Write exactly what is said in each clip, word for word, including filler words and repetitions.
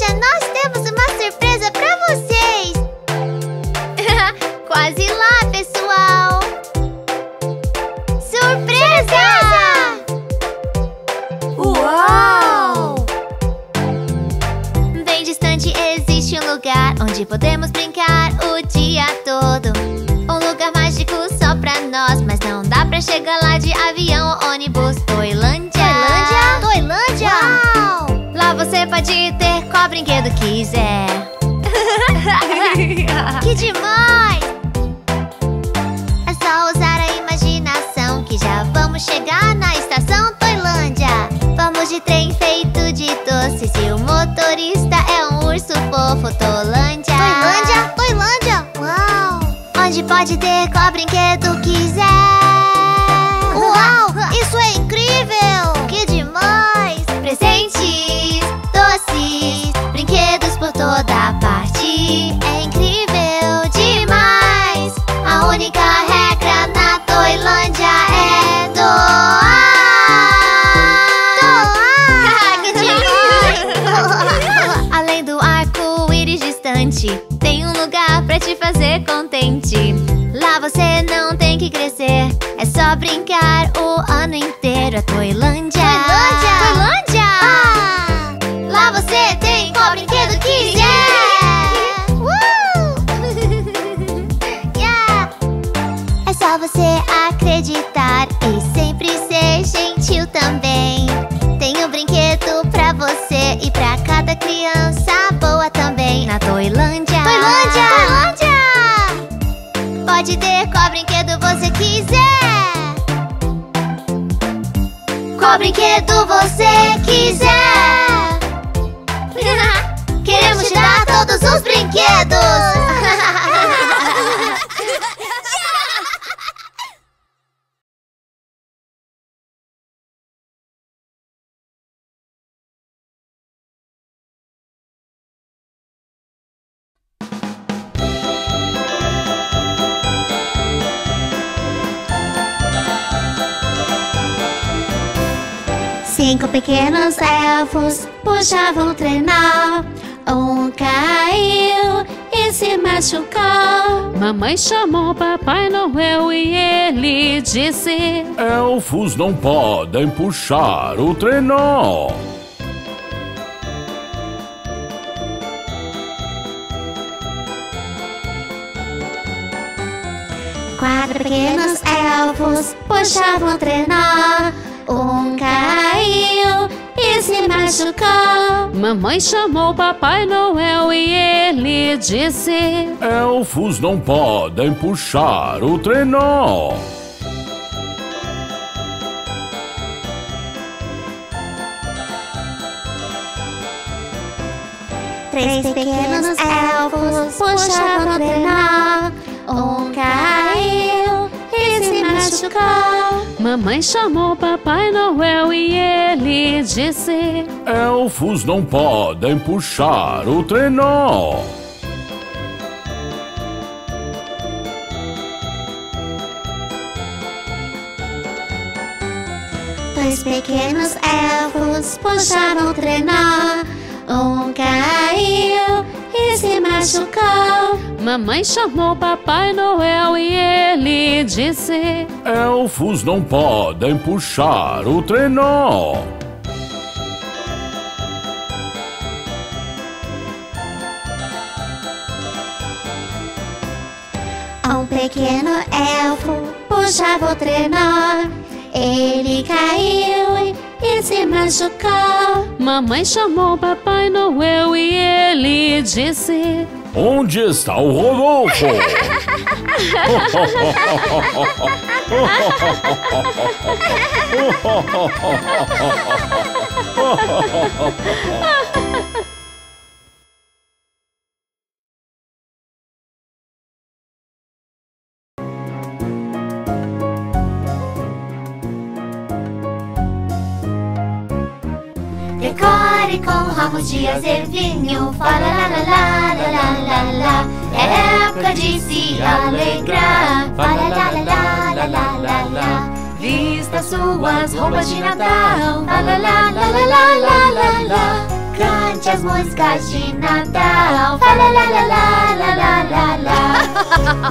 Olha, nós temos uma surpresa pra vocês! Quase lá, pessoal! Surpresa! Uau! Bem distante existe um lugar onde podemos brincar o dia todo. Um lugar mágico só pra nós, mas não dá pra chegar lá de avião ou ônibus. Toylândia! Toylândia? Toylândia! Uau! Lá você pode ter qual brinquedo quiser. Que demais! É só usar a imaginação que já vamos chegar na estação Toylândia. Vamos de trem feito de doces e o motorista é um urso fofo. Toylândia! Toylândia? Toylândia! Uau! Onde pode ter qual brinquedo quiser. Uau! Isso é incrível! Que demais! Presentes, doces, brinquedos por toda parte. É incrível demais! A única regra na Toylândia é doar. Doar! Que demais! Além do arco-íris distante, tem um lugar pra te fazer contente. Lá você não tem que crescer, é só brincar o ano inteiro. É Toylândia! Toylândia! Toylândia! Ah! Lá você tem qual brinquedo quiser! Uh! Yeah! É só você acreditar e sempre ser gentil também. Tem um brinquedo pra você e pra cada criança boa também. Na Toylândia! Toylândia! Toylândia! Pode ter qual brinquedo você quiser. Qual brinquedo você quiser. Queremos te dar todos os brinquedos. Cinco pequenos elfos puxavam o trenó. Um caiu e se machucou. Mamãe chamou Papai Noel e ele disse: elfos não podem puxar o trenó. Quatro pequenos elfos puxavam o trenó. Um caiu e se machucou. Mamãe chamou Papai Noel e ele disse: elfos não podem puxar o trenó. Três pequenos elfos puxavam o trenó. Um caiu e se machucou. Mamãe chamou Papai Noel e ele disse: elfos não podem puxar o trenó. Dois pequenos elfos puxaram o trenó. Um caiu e se machucou. Mamãe chamou Papai Noel e ele disse: elfos não podem puxar o trenó. Um pequeno elfo puxava o trenó. Ele caiu e se machucou. Mamãe chamou Papai Noel e ele disse: onde está o Rodolfo? Decore com ramos de azevinho, fala lá lá lá lá lá lá lá. É época de se alegrar, fala lá lá lá lá lá lá lá. Vista suas roupas de Natal, fala lá lá lá lá lá lá lá. Cante Cante as músicas de Natal. Fala lá lá lá lá lá lá lá.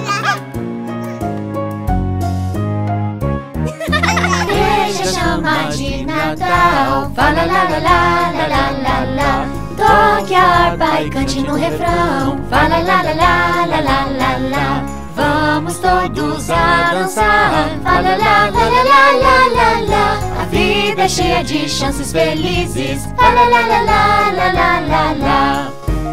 Deixa a chama de Natal. Fala lá lá lá lá lá lá lá. Toque a harpa e cante no refrão. Fala lá lá lá lá lá lá lá. Vamos todos a dançar. Fala lá lá lá lá lá lá lá. A vida é cheia de chances felizes. Fala lá lá lá lá lá lá lá.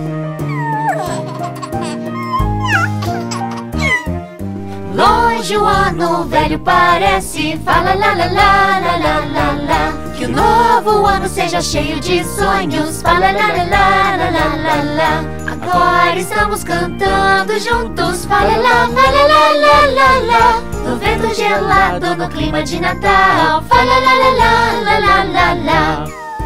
Longe o ano velho parece. Fala lá lá lá lá lá lá lá. Que o novo ano seja cheio de sonhos. Fala lá lá lá lá lá lá lá. Agora estamos cantando juntos. Fala lá, fala lá lá lá lá. No vento gelado, no clima de Natal. Fala lá lá lá lá lá lá lá.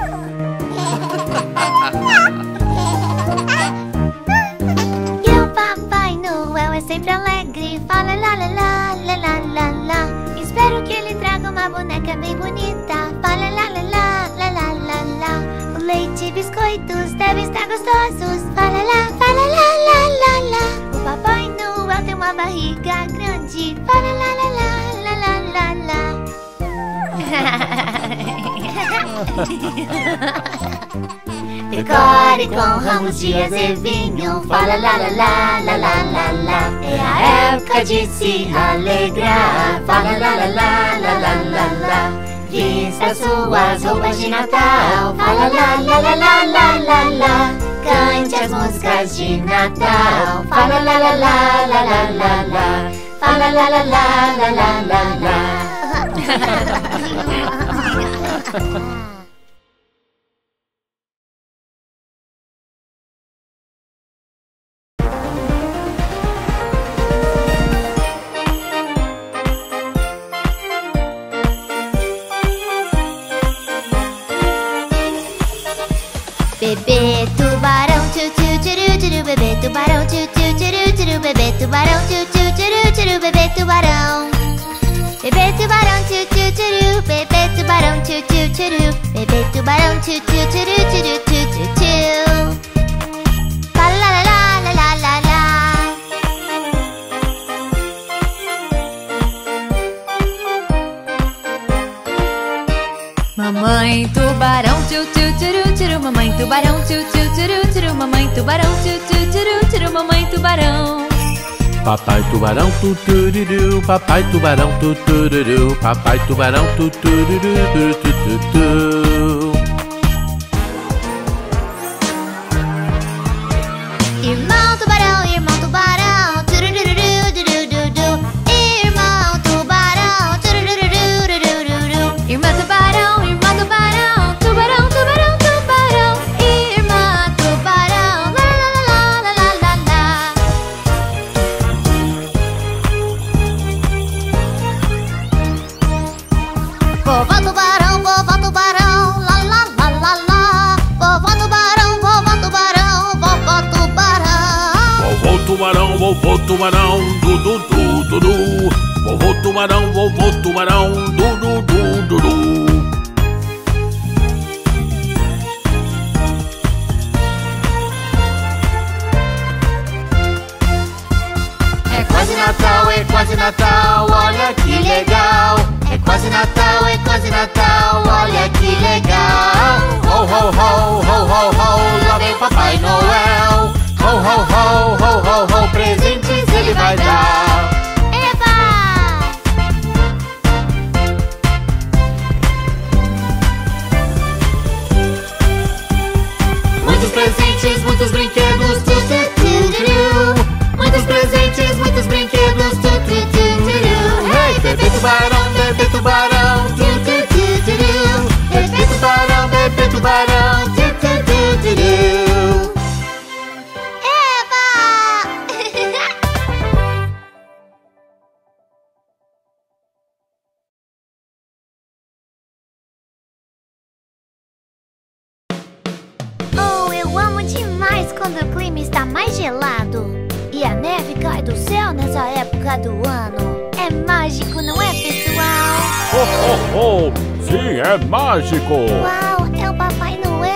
E o Papai Noel é sempre alegre. Fala lá lá lá lá lá lá lá. Espero que ele traga uma boneca bem bonita. Fala lá lá lá lá lá lá lá. O leite e biscoitos devem estar gostosos. Fala lá, fala lá lá lá lá. O Papai Noel tem uma barriga grande. Fala lá lá lá lá lá lá lá. Decore com ramos de azevinho. Fala lá lá lá lá lá lá lá. É a época de se alegrar. Fala lá lá lá lá lá lá lá. Vista suas roupas de Natal. Fala lá lá lá lá lá lá lá. Cante as músicas de Natal. Fala lá lá lá lá lá lá lá. Fala lá lá lá lá lá lá lá. Bebê tubarão, tchu tchu tchuru tchuru. Bebê tubarão, tchu tchu tchuru tchuru. Bebê tubarão, tchu tchu tchuru tchuru. Bebê tubarão. Bebê tubarão, tchu tchu tchuru. Bebê tubarão, tchu tchu tchuru. Bebê tubarão, tchu tchu tchuru tchuru tchu tchu tchu. Fala lá lá lá lá lá lá. Mamãe tubarão, tchu tchu tchuru tchuru. Mamãe tubarão, tchu tchu tchuru tchuru. Mamãe tubarão, tchu tchu tchuru tchuru. Mamãe tubarão. Papai tubarão, tutururu. Papai tubarão, tutururu. Papai tubarão, tutururu, tututu. Irmão tubarão, irmão tubarão, turururu, durururu. Irmão tubarão, turururu. Irmã tubarão, irmã tubarão. Tubarão, tubarão, tubarão. Irmã tubarão, lá lá lá lá lá lá. Vovó tubarão, vovó tubarão, lá lá lá lá lá. Vovó tubarão, vovó tubarão, vovó tubarão. Vovô tubarão, vovô tubarão, du du du du du. Vovô tubarão, vovô tubarão, du du du du du. É quase Natal, é quase Natal, olha que legal. É quase Natal, é quase Natal, olha que legal. Ho, ho, ho, ho, ho, ho, lá vem Papai Noel. Ho, ho, ho, ho, ho, ho, presentes ele vai dar. Eba! Muitos presentes, muitos brinquedos, tu, tu, tu, tu. Muitos presentes, muitos brinquedos, tu, tu, tu, tu. Hey, bebê tubarão, bebê tubarão, tu, tu, tu, tu. Bebê tubarão, bebê tubarão, tu, tu, tu, tu. Eba! Oh, eu amo demais quando o clima está mais gelado e a neve cai do céu nessa época do ano. É mágico, não é, pessoal? Oh, oh, oh, sim, é mágico. Uau, é o Papai Noel.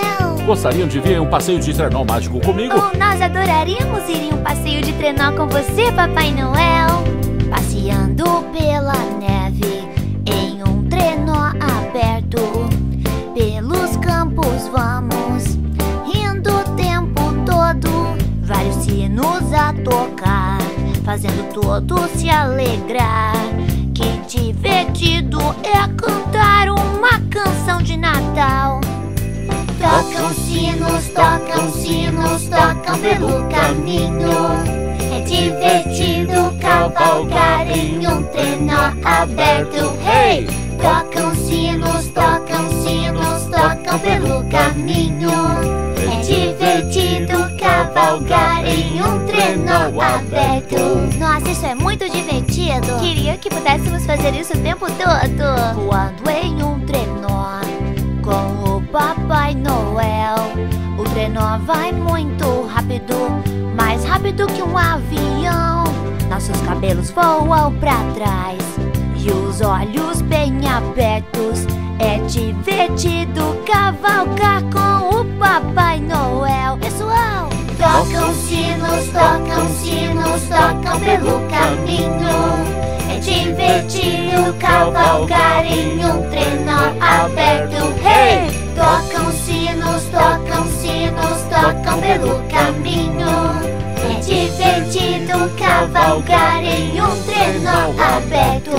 gostariam de vir em um passeio de trenó mágico comigo? Oh, nós adoraríamos ir em um passeio de trenó com você, Papai Noel. Passeando pela neve em um trenó aberto. Pelos campos vamos, rindo o tempo todo. Vários sinos a tocar, fazendo todos se alegrar. Que divertido é cantar uma canção de Natal. Tocam sinos, tocam sinos, tocam pelo caminho. É divertido cavalgar em um trenó aberto. Hey! Tocam sinos, tocam sinos, tocam pelo caminho. É divertido cavalgar em um trenó aberto. Nossa, isso é muito divertido. Queria que pudéssemos fazer isso o tempo todo. Voando em um trenó com o Papai Noel. O trenó vai muito rápido, mais rápido que um avião. Nossos cabelos voam pra trás e os olhos bem abertos. É divertido cavalgar com o Papai Noel. Pessoal! Tocam sinos, tocam sinos, tocam pelo caminho. É divertido cavalgar em um trenó aberto. Hey! Tocam sinos, tocam sinos, tocam pelo caminho. É divertido cavalgar em um trenó aberto.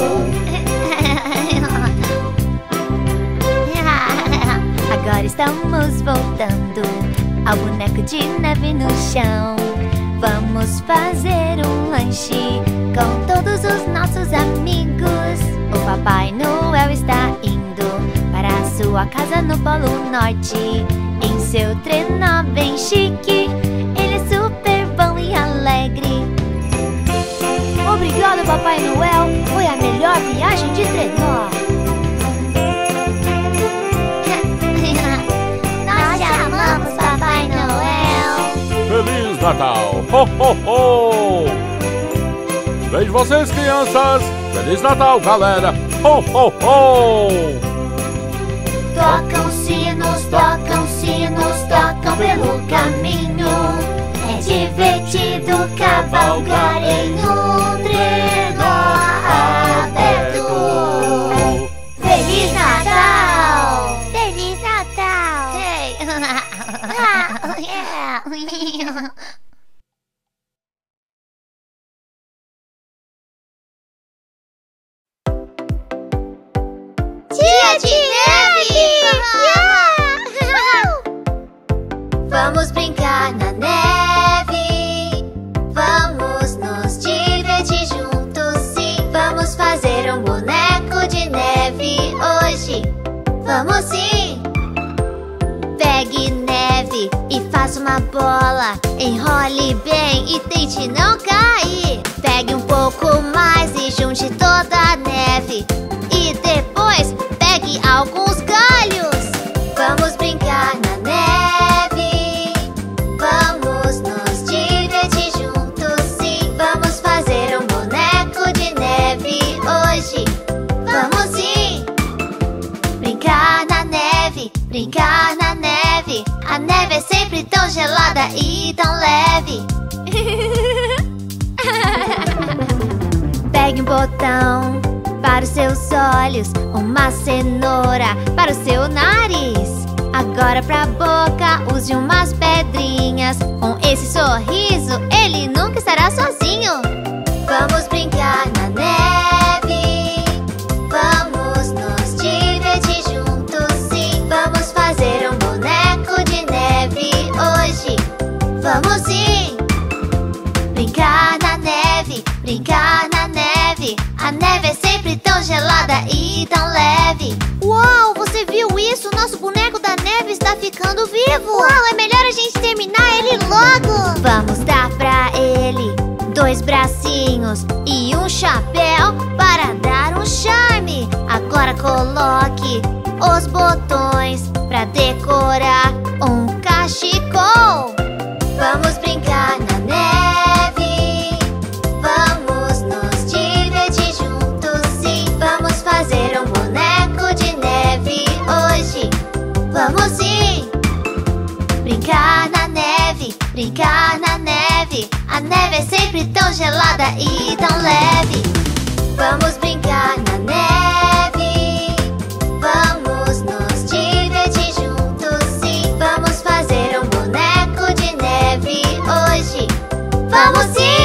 Agora estamos voltando ao boneco de neve no chão. Vamos fazer um lanche com todos os nossos amigos. O Papai Noel está indo para a sua casa no Polo Norte. Em seu trenó bem chique, ele é super bom e alegre. Obrigado, Papai Noel, foi a melhor viagem de trenó. Nós te amamos, Papai Noel. Feliz Natal! Ho, ho, ho! Vejo vocês, crianças! Feliz Natal, galera! Ho, ho, ho! Tocam sinos, tocam sinos, tocam pelo caminho. É divertido cavalgar em um trenó aberto. Feliz Natal! Feliz Natal! Hey. Ah, yeah. Dia de neve! Yeah! Vamos brincar na neve. Vamos nos divertir juntos, sim. Vamos fazer um boneco de neve hoje. Vamos sim! Pegue neve e faça uma bola. Enrole bem e tente não cair. Pegue um pouco mais e junte toda a neve. E depois pegue alguns galhos. Vamos brincar na neve. Vamos nos divertir juntos, sim. Vamos fazer um boneco de neve hoje. Vamos sim! Brincar na neve, brincar na neve. A neve é sempre tão gelada e tão leve. Pegue um botão para os seus olhos, uma cenoura para o seu nariz. Agora pra boca use umas pedrinhas. Com esse sorriso ele nunca estará sozinho. Vamos brincar na neve. Vamos nos divertir juntos, sim. Vamos fazer um boneco de neve hoje. Vamos sim! Brincar na neve, brincar na neve. A neve é sempre tão gelada e tão leve. Uau, você viu isso? Nosso boneco da neve está ficando vivo. Uau, é melhor a gente terminar ele logo. Vamos dar pra ele dois bracinhos e um chapéu para dar um charme. Agora coloque os botões pra decorar um cachecol. Vamos brincar na neve. Vamos nos divertir juntos, sim. Vamos fazer um boneco de neve hoje. Vamos sim! brincar na neve. A neve é sempre tão gelada e tão leve. Vamos brincar na neve. Vamos nos divertir juntos, sim. Vamos fazer um boneco de neve hoje. Vamos sim!